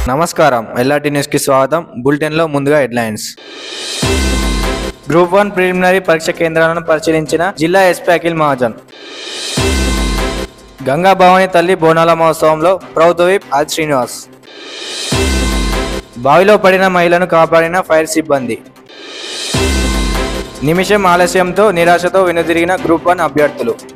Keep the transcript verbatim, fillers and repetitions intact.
నమస్కారం, ఎల్ఆర్టీ న్యూస్కి స్వాగతం. బులెటిన్లో ముందుగా హెడ్లైన్స్. గ్రూప్ వన్ ప్రిలిమినరీ పరీక్ష కేంద్రాలను పరిశీలించిన జిల్లా ఎస్పీ అఖిల్ మహాజన్. గంగా భవాని తల్లి బోనాల మహోత్సవంలో ప్రభుత్వ విప్ ఆది శ్రీనివాస్. బావిలో పడిన మహిళను కాపాడిన ఫైర్ సిబ్బంది. నిమిషం ఆలస్యంతో నిరాశతో వెనుదిరిగిన గ్రూప్ వన్ అభ్యర్థులు.